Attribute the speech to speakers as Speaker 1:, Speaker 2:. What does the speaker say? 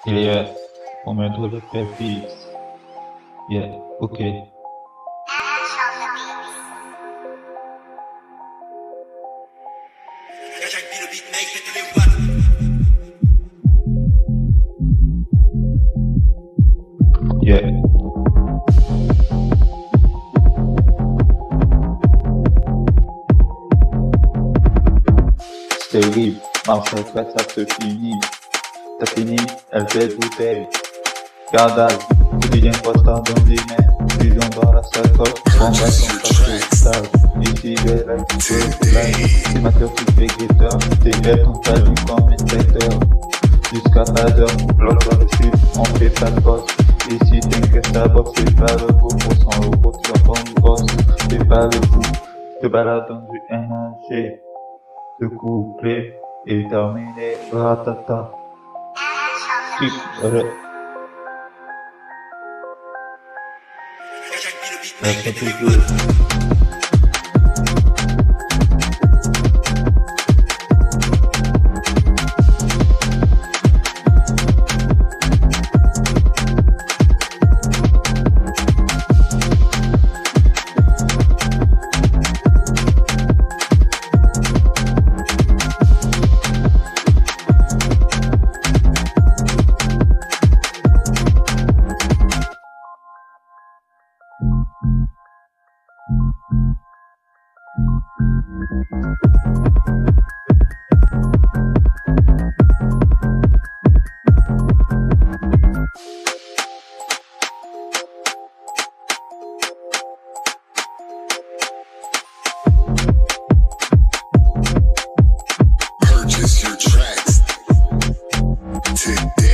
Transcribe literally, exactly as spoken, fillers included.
Speaker 1: Yeah, Romain to the F I N I T. Yeah, okay. Yeah. C'est horrible, marche retraite, ça se finit. Ça finit, elle fait bouteille. Scandale, quotidien postant dans les mains. Fusion dans la sacoche, combattant pas stage. Ici, de la c'est ma cœur qui fait guetteur. T'es être en salut comme inspecteur. Jusqu'à pas d'heure, bloc dans le sud, on fait pas de boss. Ici, t'inquiète, ta box, c'est pas le coup. Pour cent euros, tu vas prendre une boss. C'est pas le coup, te balade dans du M G. Ce couplet est terminé, ratata. Kick, re. Reste toujours.
Speaker 2: Purchase your tracks today.